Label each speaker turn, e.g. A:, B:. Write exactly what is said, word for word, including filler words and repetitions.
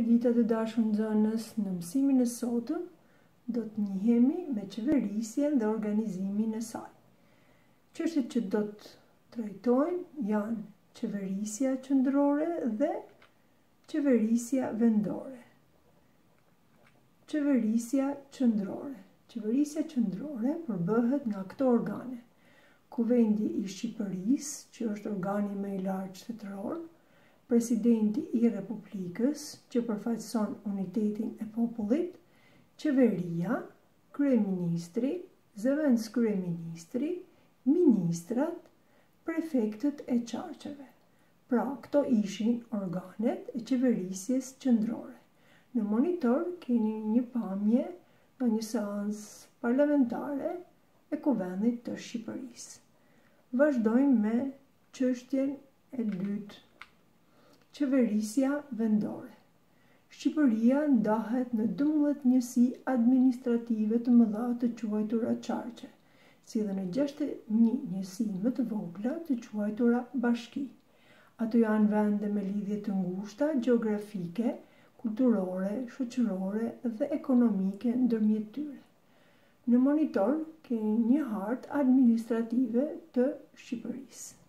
A: Mirëdita të dashur nxënës, në mësimin e sotëm do të njihemi me qeverisjen dhe organizimin e saj. Çështjet që do të trajtojmë janë qeverisja qendrore dhe qeverisja vendore. Qeverisja qendrore. Qeverisja qendrore përbëhet nga këto organe: Kuvendi i Shqipërisë, që është organi më i lartë shtetëror, Presidenti i Republikës, që përfaqëson unitetin e popullit, Qeveria, Kryeministri, Zëvendëskryeministri, Ministrat, Prefektët e Çarqeve. Pra, këto ishin organet e qeverisjes qendrore. Në monitor keni një pamje nga një seancë parlamentare e Kuvendit të Shqipërisë. Vazhdojmë me çështjen e dytë. Qeverisja vendore. Shqipëria ndahet në dymbëdhjetë njësi administrative të mëdha të quajtura çarqe, si dhe në gjashtëdhjetë e një njësi më të vogla të quajtura bashki. Ato janë vende me lidhje të ngushta gjeografike, kulturore, shoqërore dhe ekonomike ndërmjet tyre. Në monitor keni një hartë administrative të Shqipërisë.